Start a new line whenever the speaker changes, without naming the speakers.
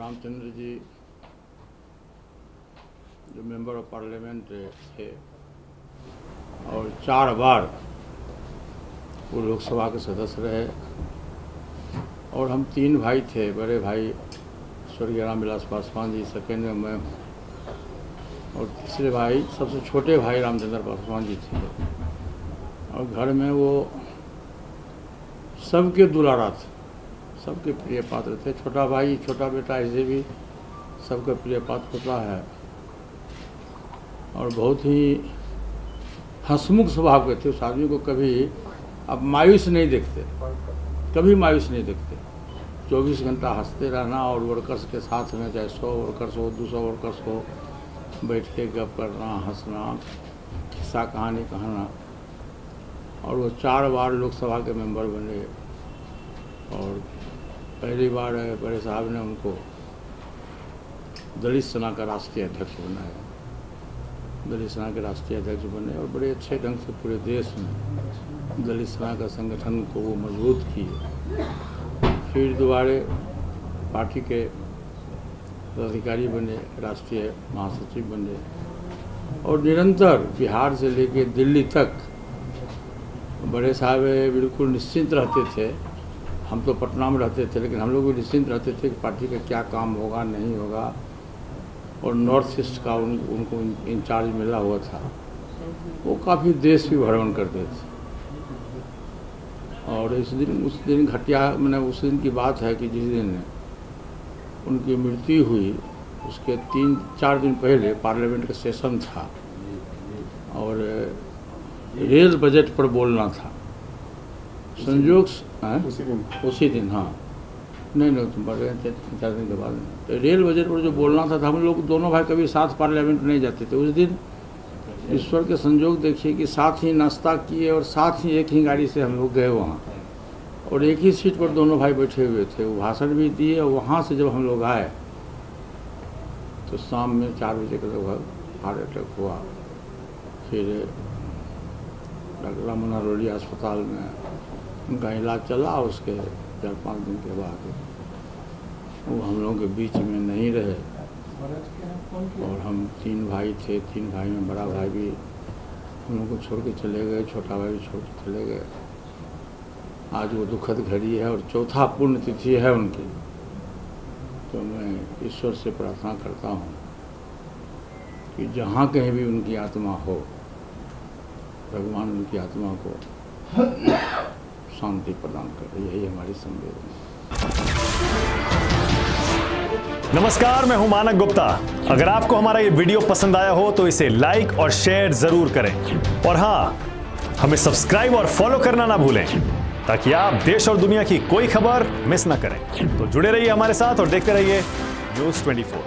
रामचंद्र जी जो member of parliament थे और 4 बार वो लोकसभा के सदस्य रहे और हम 3 भाई थे। बड़े भाई स्वर्गीय रामविलास पासवान जी, सेकेंड में मैं, और तीसरे भाई सबसे छोटे भाई रामचंद्र पासवान जी थे। और घर में वो सबके दुलारा थे, सबके प्रिय पात्र थे। छोटा भाई, छोटा बेटा ऐसे भी सबका प्रिय पात्र होता है। और बहुत ही हंसमुख स्वभाव के थे। उस आदमी को कभी अब मायूस नहीं देखते, कभी मायूस नहीं देखते। 24 घंटा हंसते रहना और वर्कर्स के साथ में, चाहे 100 वर्कर्स हो, 200 वर्कर्स हो, बैठ के गप करना, हंसना, किस्सा कहानी कहना। और वो 4 बार लोकसभा के मेंबर बने और पहली बार बड़े साहब ने उनको दलित सेना का राष्ट्रीय अध्यक्ष बनाया। दलित सेना के राष्ट्रीय अध्यक्ष बने और बड़े अच्छे ढंग से पूरे देश में दलित सेना का संगठन को वो मजबूत किए। फिर दोबारा पार्टी के पदाधिकारी बने, राष्ट्रीय महासचिव बने और निरंतर बिहार से लेके दिल्ली तक बड़े साहब बिल्कुल निश्चिंत रहते थे। हम तो पटना में रहते थे, लेकिन हम लोग भी निश्चिंत रहते थे कि पार्टी का क्या काम होगा, नहीं होगा। और नॉर्थ ईस्ट का उनको इंचार्ज मिला हुआ था। वो काफ़ी देश भी भ्रमण करते थे। और उस दिन घटिया, मैंने उस दिन की बात है कि जिस दिन उनकी मृत्यु हुई उसके 3-4 दिन पहले पार्लियामेंट का सेशन था और रेल बजट पर बोलना था। संयोग उसी दिन, हाँ, नहीं तुम बढ़ गए थे 3-4 दिन के बाद। तो रेल बजट पर जो बोलना था, हम लोग दोनों भाई कभी साथ पार्लियामेंट नहीं जाते थे। उस दिन ईश्वर के संयोग देखिए कि साथ ही नाश्ता किए और साथ ही एक ही गाड़ी से हम लोग गए वहाँ और एक ही सीट पर दोनों भाई बैठे हुए थे। वो भाषण भी दिए और वहाँ से जब हम लोग आए तो शाम में 4 बजे के लगभग हार्ट अटैक हुआ। फिर डॉक्टर राम मनोहर अस्पताल में उनका इलाज चला। उसके 4-5 दिन के बाद वो हम लोगों के बीच में नहीं रहे। और हम 3 भाई थे, 3 भाई में बड़ा भाई भी हम लोग को छोड़ के चले गए, छोटा भाई भी छोड़ के चले गए। आज वो दुखद घड़ी है और 4था पुण्यतिथि है उनकी। तो मैं ईश्वर से प्रार्थना करता हूँ कि जहाँ कहीं भी उनकी आत्मा हो, भगवान उनकी आत्मा को शांति प्रदान करे, यही हमारी संवेदना।
नमस्कार, मैं हूं मानक गुप्ता। अगर आपको हमारा ये वीडियो पसंद आया हो तो इसे लाइक और शेयर जरूर करें और हाँ, हमें सब्सक्राइब और फॉलो करना ना भूलें ताकि आप देश और दुनिया की कोई खबर मिस ना करें। तो जुड़े रहिए हमारे साथ और देखते रहिए News 24।